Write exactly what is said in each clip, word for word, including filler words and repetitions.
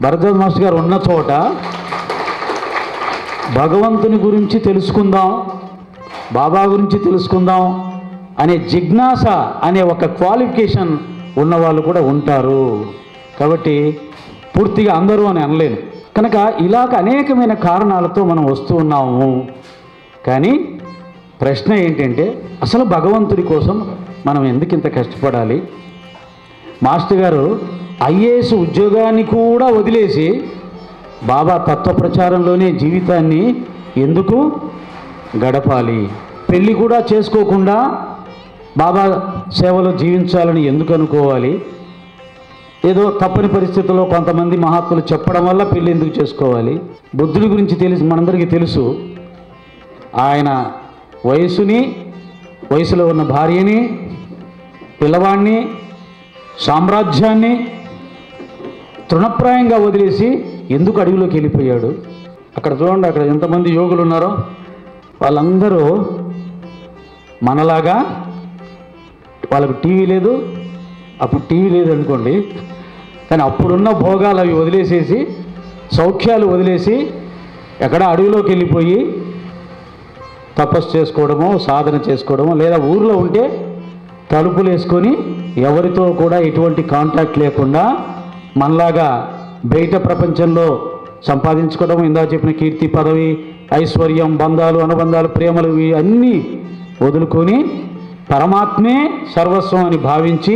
Bharadwaj master గారు ఉన్న చోట భగవంతుని గురించి తెలుసుకుందాం, బాబా గురించి తెలుసుకుందాం అనే జిజ్ఞాస అనే ఒక క్వాలిఫికేషన్ ఉన్నవాళ్ళు కూడా ఉంటారు. కాబట్టి పూర్తిగా అందరూ అని అనలేను. కనుక ఇలాగ అనేకమైన కారణాలతో మనం వస్తూ ఉన్నాము. కానీ ప్రశ్న ఏంటంటే, అసలు భగవంతుడి కోసం మనం ఎందుకు ఇంత కష్టపడాలి? మాస్టర్ గారు ఐఏఎస్ ఉద్యోగాన్ని కూడా వదిలేసి బాబా తత్వ ప్రచారంలోనే జీవితాన్ని ఎందుకు గడపాలి? పెళ్ళి కూడా చేసుకోకుండా బాబా సేవలో జీవించాలని ఎందుకు అనుకోవాలి? ఏదో తప్పని పరిస్థితుల్లో కొంతమంది మహాత్ములు చెప్పడం వల్ల పెళ్ళి ఎందుకు చేసుకోవాలి? బుద్ధుడి గురించి తెలుసు, మనందరికీ తెలుసు. ఆయన వయసుని, వయసులో ఉన్న భార్యని, పిల్లవాడిని, సామ్రాజ్యాన్ని తృణప్రాయంగా వదిలేసి ఎందుకు అడవిలోకి వెళ్ళిపోయాడు? అక్కడ చూడండి, అక్కడ ఎంతమంది యోగులు ఉన్నారో వాళ్ళందరూ మనలాగా, వాళ్ళకు టీవీ లేదు, అప్పుడు టీవీ లేదు అనుకోండి, కానీ అప్పుడున్న భోగాలు అవి వదిలేసేసి, సౌఖ్యాలు వదిలేసి ఎక్కడ అడవిలోకి వెళ్ళిపోయి తపస్సు చేసుకోవడమో, సాధన చేసుకోవడమో, లేదా ఊర్లో ఉంటే తలుపులు వేసుకొని ఎవరితో కూడా ఎటువంటి కాంటాక్ట్ లేకుండా మనలాగా బయట ప్రపంచంలో సంపాదించుకోవడం, ఇందా చెప్పిన కీర్తి, పదవి, ఐశ్వర్యం, బంధాలు, అనుబంధాలు, ప్రేమలు ఇవి అన్నీ వదులుకొని పరమాత్మే సర్వస్వం అని భావించి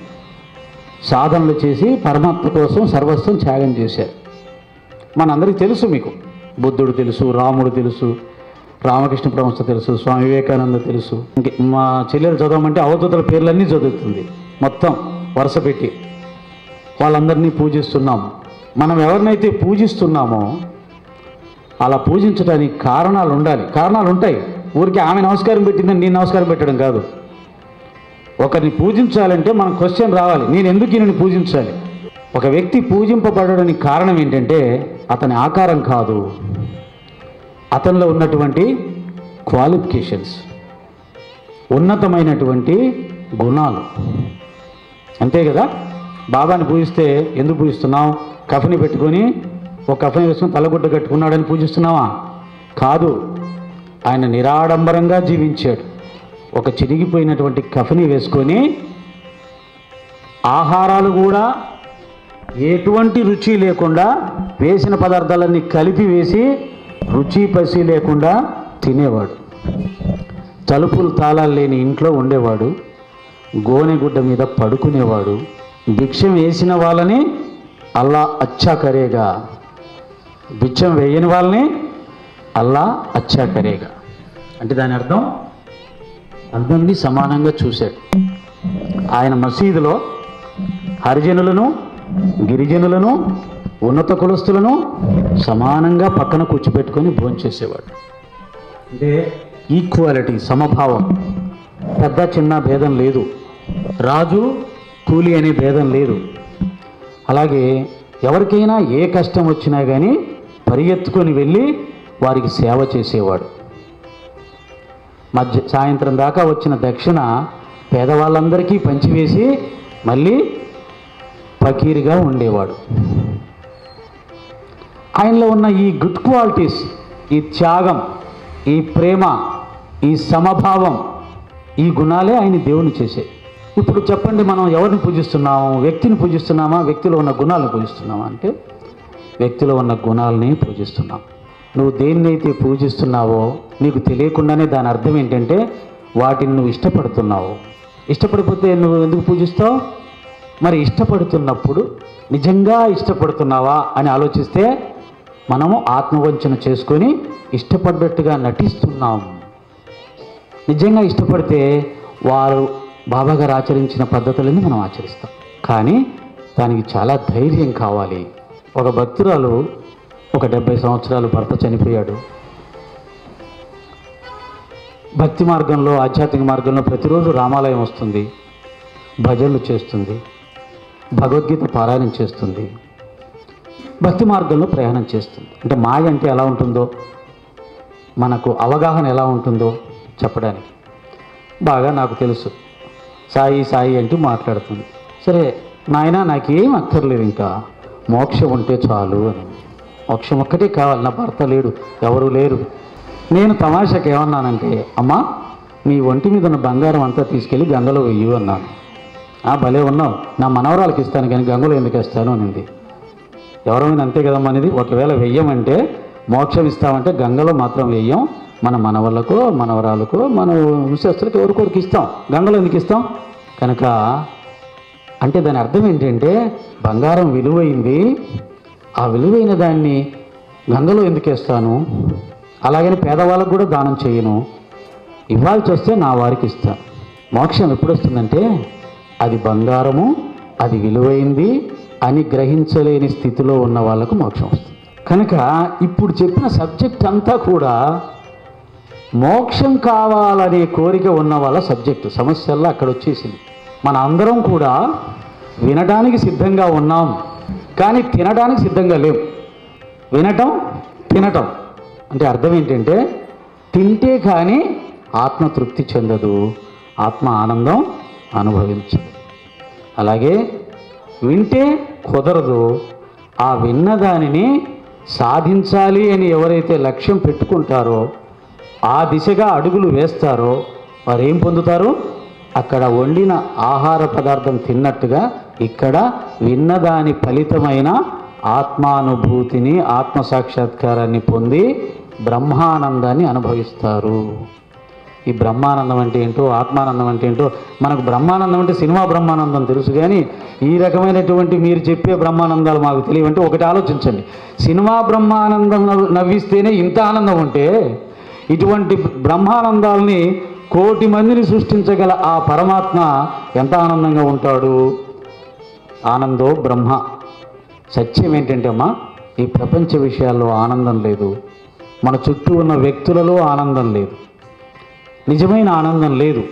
సాధనలు చేసి పరమాత్మ కోసం సర్వస్వం త్యాగం చేశారు. మనందరికీ తెలుసు, మీకు బుద్ధుడు తెలుసు, రాముడు తెలుసు, రామకృష్ణ పరమహంస తెలుసు, స్వామి వివేకానంద తెలుసు. ఇంక మా చెల్లెలు చదవమంటే అవధూతల పేర్లన్నీ చదువుతుంది మొత్తం వరుస పెట్టి. వాళ్ళందరినీ పూజిస్తున్నాం. మనం ఎవరినైతే పూజిస్తున్నామో అలా పూజించడానికి కారణాలు ఉండాలి. కారణాలు ఉంటాయి. ఊరికి ఆమె నమస్కారం పెట్టిందని నేను నమస్కారం పెట్టడం కాదు. ఒకరిని పూజించాలంటే మనం క్వశ్చన్ రావాలి, నేను ఎందుకు ఈయనని పూజించాలి? ఒక వ్యక్తి పూజింపబడడానికి కారణం ఏంటంటే అతని ఆకారం కాదు, అతనిలో ఉన్నటువంటి క్వాలిఫికేషన్స్, ఉన్నతమైనటువంటి గుణాలు. అంతే కదా? బాబాని పూజిస్తే ఎందుకు పూజిస్తున్నాం? కఫని పెట్టుకొని ఒక కఫని వేసుకొని తలగుడ్డ కట్టుకున్నాడని పూజిస్తున్నావా? కాదు. ఆయన నిరాడంబరంగా జీవించాడు. ఒక చిరిగిపోయినటువంటి కఫని వేసుకొని ఆహారాలు కూడా ఎటువంటి రుచి లేకుండా వేసిన పదార్థాలన్నీ కలిపి వేసి రుచి పసి లేకుండా తినేవాడు. తలుపులు తాళాలు లేని ఇంట్లో ఉండేవాడు. గోనెగుడ్డ మీద పడుకునేవాడు. భిక్షం వేసిన వాళ్ళని అల్లా అచ్చా కరేగా, భిక్షం వేయని వాళ్ళని అల్లా అచ్చా కరేగా. అంటే దాని అర్థం అందరినీ సమానంగా చూశాడు. ఆయన మసీదులో హరిజనులను, గిరిజనులను, ఉన్నత కులస్తులను సమానంగా పక్కన కూర్చోబెట్టుకొని భోంచేసేవాడు. అంటే ఈక్వాలిటీ, సమభావం, పెద్ద చిన్న భేదం లేదు. రాజు కూలి అనే భేదం లేదు. అలాగే ఎవరికైనా ఏ కష్టం వచ్చినా కానీ పరిగెత్తుకొని వెళ్ళి వారికి సేవ చేసేవాడు. మధ్య సాయంత్రం దాకా వచ్చిన దక్షిణ పేదవాళ్ళందరికీ పంచివేసి మళ్ళీ ఫకీరుగా ఉండేవాడు. ఆయనలో ఉన్న ఈ గుడ్ క్వాలిటీస్, ఈ త్యాగం, ఈ ప్రేమ, ఈ సమభావం, ఈ గుణాలే ఆయన దేవుని చేసే. ఇప్పుడు చెప్పండి, మనం ఎవరిని పూజిస్తున్నాము? వ్యక్తిని పూజిస్తున్నామా? వ్యక్తిలో ఉన్న గుణాలను పూజిస్తున్నామా? అంటే వ్యక్తిలో ఉన్న గుణాలని పూజిస్తున్నాం. నువ్వు దేన్నైతే పూజిస్తున్నావో నీకు తెలియకుండానే దాని అర్థం ఏంటంటే వాటిని నువ్వు ఇష్టపడుతున్నావు. ఇష్టపడిపోతే నువ్వు ఎందుకు పూజిస్తావు? మరి ఇష్టపడుతున్నప్పుడు నిజంగా ఇష్టపడుతున్నావా అని ఆలోచిస్తే మనము ఆత్మవంచన చేసుకొని ఇష్టపడ్డట్టుగా నటిస్తున్నాం. నిజంగా ఇష్టపడితే వారు బాబా గారు ఆచరించిన పద్ధతులన్నీ మనం ఆచరిస్తాం. కానీ దానికి చాలా ధైర్యం కావాలి. ఒక భక్తురాలు ఒక డెబ్భై సంవత్సరాలు భర్త చనిపోయాడు. భక్తి మార్గంలో, ఆధ్యాత్మిక మార్గంలో ప్రతిరోజు రామాలయం వస్తుంది, భజనలు చేస్తుంది, భగవద్గీత పారాయణం చేస్తుంది, భక్తి మార్గంలో ప్రయాణం చేస్తుంది. అంటే మాయ అంటే ఎలా ఉంటుందో, మనకు అవగాహన ఎలా ఉంటుందో చెప్పడానికి బాగా నాకు తెలుసు. సాయి సాయి అంటూ మాట్లాడుతుంది. సరే నాయన, నాకేం అక్కర్లేదు, ఇంకా మోక్షం ఉంటే చాలు అని. మోక్షం ఒక్కటే కావాలి, నా భర్త లేడు, ఎవరు లేరు. నేను తమాషాకి ఏమన్నానంటే, అమ్మా నీ ఒంటి మీద ఉన్న బంగారం అంతా తీసుకెళ్ళి గంగలో వెయ్యి అన్నాను. ఆ భలే ఉన్నావు, నా మనవరాలకి ఇస్తాను కానీ గంగలో ఎందుకు ఇస్తాను అనింది. ఎవరైనా అంతే కదమ్మా అనేది. ఒకవేళ వెయ్యమంటే మోక్షం ఇస్తామంటే గంగలో మాత్రం వెయ్యం, మన మనవళ్ళకో మనవరాలకో మన విశ్వస్తులకు ఎవరికొరికి ఇస్తాం, గంగలో ఎందుకు ఇస్తాం. కనుక అంటే దాని అర్థం ఏంటంటే బంగారం విలువైంది, ఆ విలువైన దాన్ని గంగలో ఎందుకు వేస్తాను, అలాగని పేదవాళ్ళకు కూడా దానం చేయను, ఇవ్వాల్సి వస్తే నా వారికి ఇస్తాను. మోక్షం ఎప్పుడు వస్తుందంటే అది బంగారము, అది విలువైంది అని గ్రహించలేని స్థితిలో ఉన్న వాళ్ళకు మోక్షం వస్తుంది. కనుక ఇప్పుడు చెప్పిన సబ్జెక్ట్ అంతా కూడా మోక్షం కావాలనే కోరిక ఉన్న వాళ్ళ సబ్జెక్టు. సమస్యల్లో అక్కడ వచ్చేసింది. మన అందరం కూడా వినడానికి సిద్ధంగా ఉన్నాం, కానీ తినడానికి సిద్ధంగా లేవు. వినటం తినటం అంటే అర్థం ఏంటంటే తింటే కానీ ఆత్మ తృప్తి చెందదు, ఆత్మ ఆనందం అనుభవించదు. అలాగే వింటే కుదరదు, ఆ విన్నదానిని సాధించాలి అని ఎవరైతే లక్ష్యం పెట్టుకుంటారో, ఆ దిశగా అడుగులు వేస్తారో వారు ఏం పొందుతారు? అక్కడ వండిన ఆహార పదార్థం తిన్నట్టుగా ఇక్కడ విన్నదాని ఫలితమైన ఆత్మానుభూతిని, ఆత్మసాక్షాత్కారాన్ని పొంది బ్రహ్మానందాన్ని అనుభవిస్తారు. ఈ బ్రహ్మానందం అంటే ఏంటో, ఆత్మానందం అంటే ఏంటో, మనకు బ్రహ్మానందం అంటే సినిమా బ్రహ్మానందం తెలుసు, కానీ ఈ రకమైనటువంటి మీరు చెప్పే బ్రహ్మానందాలు మాకు తెలియవంటే ఒకటి ఆలోచించండి. సినిమా బ్రహ్మానందం నవ్విస్తేనే ఇంత ఆనందం ఉంటే, ఇటువంటి బ్రహ్మానందాలని కోటి మందిని సృష్టించగల ఆ పరమాత్మ ఎంత ఆనందంగా ఉంటాడు. ఆనందో బ్రహ్మ. సత్యం ఏంటంటే అమ్మా, ఈ ప్రపంచ విషయాల్లో ఆనందం లేదు, మన చుట్టూ ఉన్న వ్యక్తులలో ఆనందం లేదు, నిజమైన ఆనందం లేదు.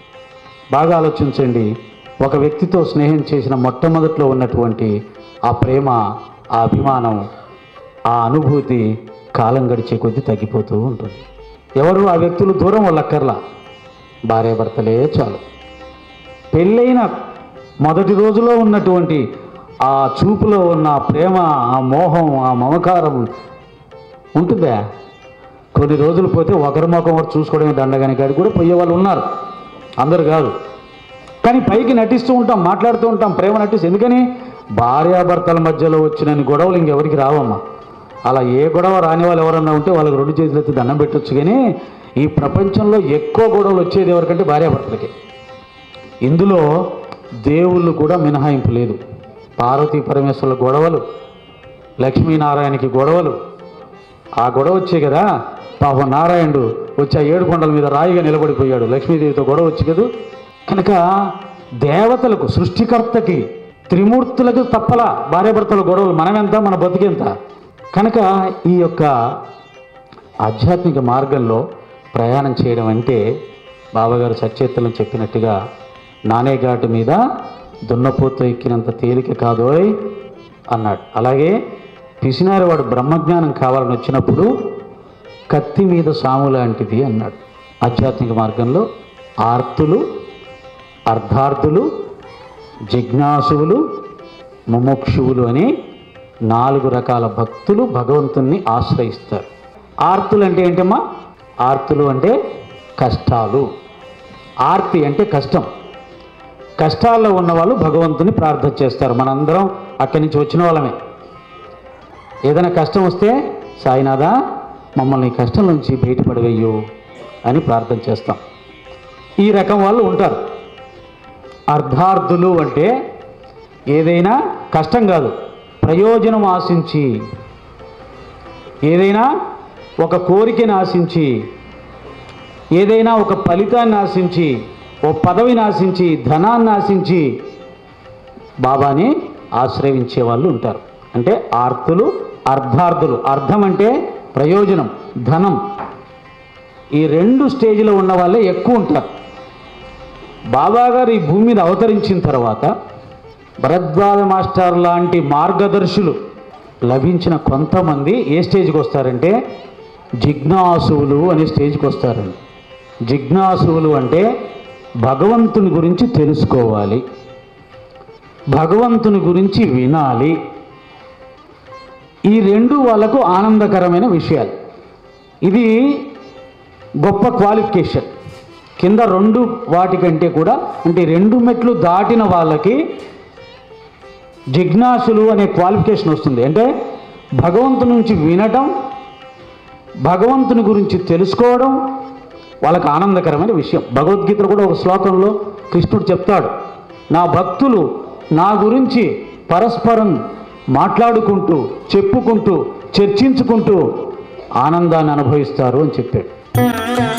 బాగా ఆలోచించండి. ఒక వ్యక్తితో స్నేహం చేసిన మొట్టమొదట్లో ఉన్నటువంటి ఆ ప్రేమ, ఆ అభిమానం, ఆ అనుభూతి కాలం గడిచే కొద్దీ తగ్గిపోతూ ఉంటుంది. ఎవరు ఆ వ్యక్తులు దూరం వాళ్ళక్కర్లా, భార్యాభర్తలే చాలు. పెళ్ళైన మొదటి రోజులో ఉన్నటువంటి ఆ చూపులో ఉన్న ప్రేమ, ఆ మోహం, ఆ మమకారం ఉంటుందా? కొన్ని రోజులు పోతే ఒకరి ముఖం ఒకరు చూసుకోవడమే దండగాని కాడి కూడా పోయే వాళ్ళు ఉన్నారు, అందరు కాదు. కానీ పైకి నటిస్తూ ఉంటాం, మాట్లాడుతూ ఉంటాం, ప్రేమ నటిస్తూ. ఎందుకని? భార్యాభర్తల మధ్యలో వచ్చినన్ని గొడవలు ఇంకెవరికి రావమ్మా. అలా ఏ గొడవ రాని వాళ్ళు ఎవరన్నా ఉంటే వాళ్ళకి రెండు చేతులు ఎత్తి దండం పెట్టొచ్చు. కానీ ఈ ప్రపంచంలో ఎక్కువ గొడవలు వచ్చేది ఎవరికంటే భార్యాభర్తలకి. ఇందులో దేవుళ్ళు కూడా మినహాయింపు లేదు. పార్వతీ పరమేశ్వరుల గొడవలు, లక్ష్మీనారాయణకి గొడవలు, ఆ గొడవ వచ్చే కదా. పాపం నారాయణుడు వచ్చి ఆ ఏడు కొండల మీద రాయిగా నిలబడిపోయాడు, లక్ష్మీదేవితో గొడవ వచ్చి కదా. కనుక దేవతలకు, సృష్టికర్తకి, త్రిమూర్తులకు తప్పలా భార్యాభర్తల గొడవలు. మనమెంత, మన బతుకెంత. కనుక ఈ యొక్క ఆధ్యాత్మిక మార్గంలో ప్రయాణం చేయడం అంటే బాబాగారు సచేతనం చెప్పినట్టుగా నానేఘాటు మీద దున్నపోతు ఎక్కినంత తేలిక కాదోయ్ అన్నాడు. అలాగే పిసినారి వాడు బ్రహ్మజ్ఞానం కావాలని వచ్చినప్పుడు కత్తి మీద సాము లాంటిది అన్నాడు. ఆధ్యాత్మిక మార్గంలో ఆర్తులు, అర్ధార్థులు, జిజ్ఞాసువులు, ముముక్షువులు అని నాలుగు రకాల భక్తులు భగవంతుణ్ణి ఆశ్రయిస్తారు. ఆర్తులు అంటే ఏంటమ్మా? ఆర్తులు అంటే కష్టాలు. ఆర్తి అంటే కష్టం. కష్టాల్లో ఉన్నవాళ్ళు భగవంతుని ప్రార్థన చేస్తారు. మనందరం అక్కడి నుంచి వచ్చిన వాళ్ళమే. ఏదైనా కష్టం వస్తే సాయినాథ మమ్మల్ని కష్టం నుంచి బయటపడవేయు అని ప్రార్థన చేస్తాం. ఈ రకం వాళ్ళు ఉంటారు. అర్ధార్థులు అంటే ఏదైనా కష్టం కాదు, ప్రయోజనం ఆశించి, ఏదైనా ఒక కోరికను ఆశించి, ఏదైనా ఒక ఫలితాన్ని ఆశించి, ఓ పదవిని ఆశించి, ధనాన్ని ఆశించి బాబాని ఆశ్రయించే వాళ్ళు ఉంటారు. అంటే ఆర్తులు, అర్ధార్థులు. అర్థం అంటే ప్రయోజనం, ధనం. ఈ రెండు స్టేజ్లో ఉన్న వాళ్ళే ఎక్కువ ఉంటారు. బాబా గారు ఈ భూమి మీద అవతరించిన తర్వాత భరద్వాజ మాస్టర్ లాంటి మార్గదర్శులు లభించిన కొంతమంది ఏ స్టేజ్కి వస్తారంటే జిజ్ఞాసువులు అనే స్టేజ్కి వస్తారండి. జిజ్ఞాసువులు అంటే భగవంతుని గురించి తెలుసుకోవాలి, భగవంతుని గురించి వినాలి, ఈ రెండు వాళ్ళకు ఆనందకరమైన విషయాలు. ఇది గొప్ప క్వాలిఫికేషన్. కింద రెండు వాటికంటే కూడా, అంటే రెండు మెట్లు దాటిన వాళ్ళకి జిజ్ఞాసులు అనే క్వాలిఫికేషన్ వస్తుంది. అంటే భగవంతుని నుంచి వినటం, భగవంతుని గురించి తెలుసుకోవడం వాళ్ళకి ఆనందకరమైన విషయం. భగవద్గీతలో కూడా ఒక శ్లోకంలో కృష్ణుడు చెప్తాడు, నా భక్తులు నా గురించి పరస్పరం మాట్లాడుకుంటూ, చెప్పుకుంటూ, చర్చించుకుంటూ ఆనందాన్ని అనుభవిస్తారు అని చెప్పాడు.